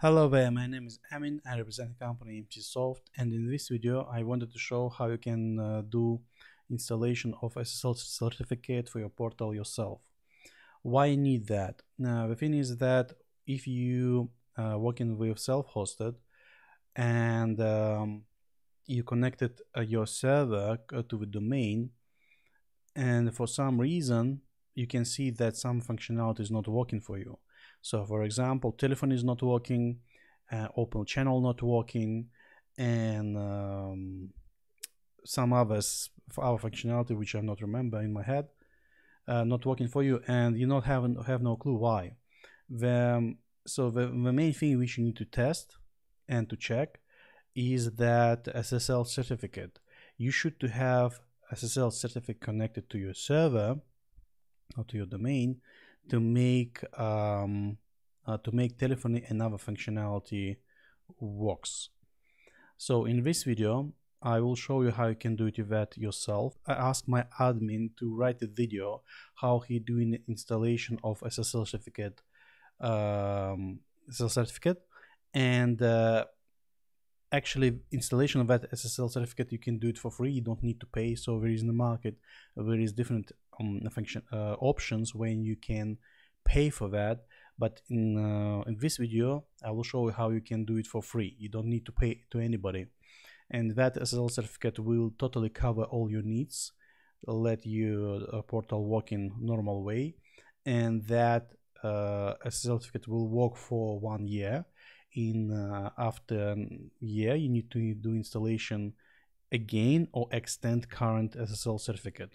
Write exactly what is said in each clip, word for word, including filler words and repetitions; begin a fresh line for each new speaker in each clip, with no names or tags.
Hello there, my name is Amin. I represent the company MCSoft, and in this video I wanted to show how you can uh, do installation of S S L certificate for your portal yourself. Why you need that? Now the thing is that if you uh, working with self-hosted and um, you connected uh, your server uh, to the domain, and for some reason you can see that some functionality is not working for you. So for example, telephone is not working, uh, open channel not working, and um, some others our functionality which I not remember in my head, uh, not working for you, and you not have have no clue why. The, um, so the, the main thing which you need to test and to check is that S S L certificate. You should to have S S L certificate connected to your server or to your domain to make um, uh, to make telephony and other functionality works. So in this video I will show you how you can do it with that yourself. I asked my admin to write a video how he doing installation of S S L certificate um, S S L certificate and uh, actually installation of that S S L certificate you can do it for free. You don't need to pay. So there is in the market there is different um, function uh, options when you can pay for that, but in uh, in this video I will show you how you can do it for free. You don't need to pay to anybody, and that S S L certificate will totally cover all your needs, let your uh, portal work in normal way, and that uh, S S L certificate will work for one year. In uh, after a year you need to do installation again or extend current S S L certificate.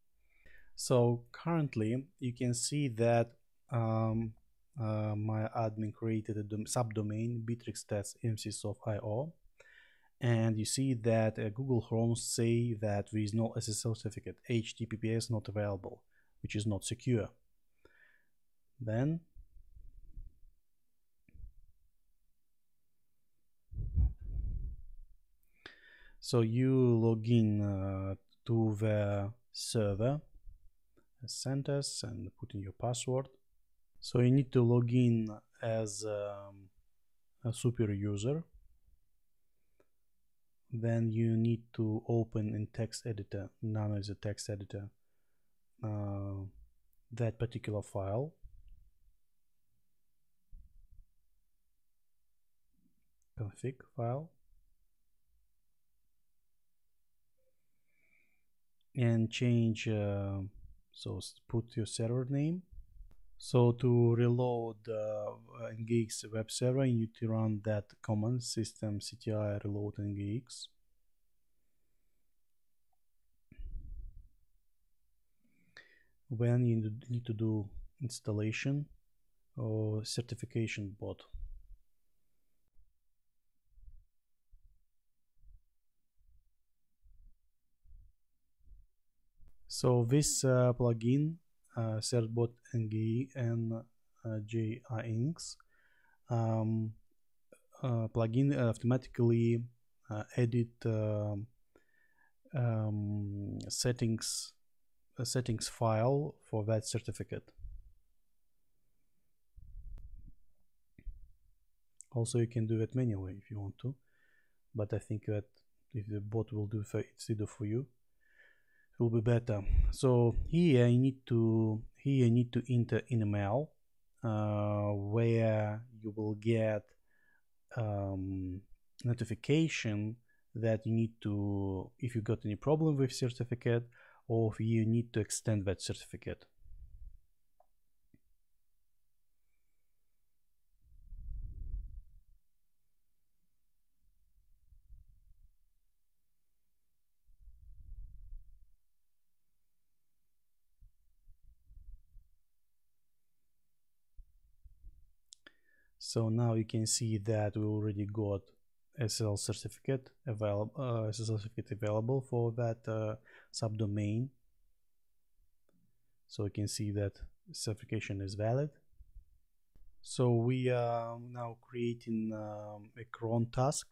So currently you can see that um, uh, my admin created a subdomain bitrix mcsoft dot i o, and you see that uh, Google Chrome say that there is no S S L certificate, H T T P S not available, which is not secure. Then so you log in uh, to the server centers and put in your password. So you need to log in as um, a super user. Then you need to open in text editor, Nano is a text editor, uh, that particular file. Config file. And change, uh, so put your server name. So to reload uh, N G X web server, you need to run that command systemctl reload N G X. When you need to do installation or certification bot. So this uh, plugin, uh, certbot N G and uh, J I N X um, uh, plugin automatically uh, edit uh, um, settings a settings file for that certificate. Also you can do it manually if you want to, but I think that if the bot will do it instead for you, it will be better. So here you need to here you need to enter an email uh, where you will get um, notification that you need to, if you got any problem with certificate or if you need to extend that certificate. So now you can see that we already got S S L certificate available, uh, S S L certificate available for that uh, subdomain. So you can see that certification is valid. So we are now creating um, a cron task.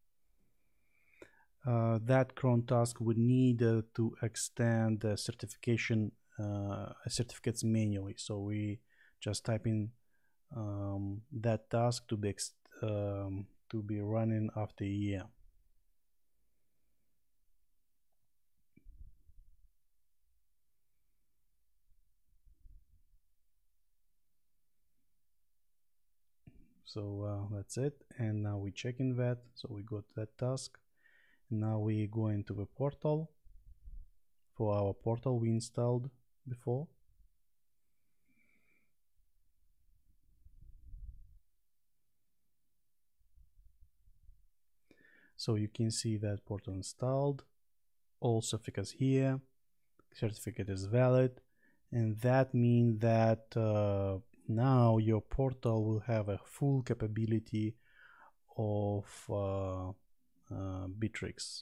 Uh, that cron task would need uh, to extend the certification uh, certificates manually. So we just type in um, that task to be ex um, to be running after a year. So uh, that's it, and now we checking that. So we got that task. Now we go into the portal for our portal we installed before. So you can see that portal installed, all certificates here, certificate is valid, and that means that uh, now your portal will have a full capability of uh, uh, Bittrex.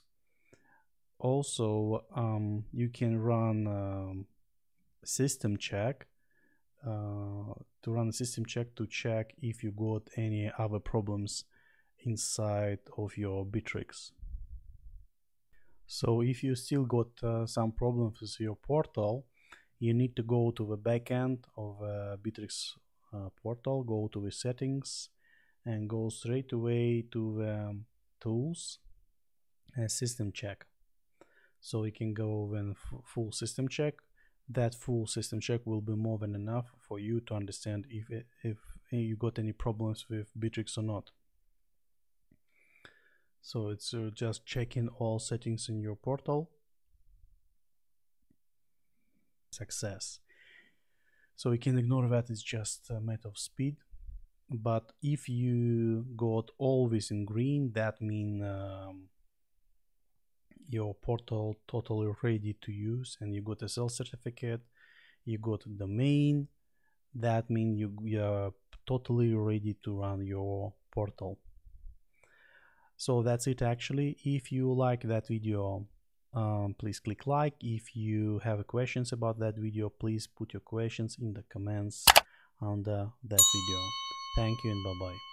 Also, um, you can run um, system check uh, to run a system check to check if you got any other problems inside of your Bittrex. So if you still got uh, some problems with your portal, you need to go to the backend of uh, Bittrex uh, portal, go to the settings, and go straight away to the um, tools and system check. So we can go with full system check. That full system check will be more than enough for you to understand if it, if you got any problems with Bittrex or not. So it's uh, just checking all settings in your portal. Success. So we can ignore that, it's just a matter of speed. But if you got always in green, that means um, your portal totally ready to use, and you got a S S L certificate, you got a domain, that means you, you are totally ready to run your portal. So that's it actually. If you like that video, um, please click like. If you have questions about that video, please put your questions in the comments under that video. Thank you and bye bye.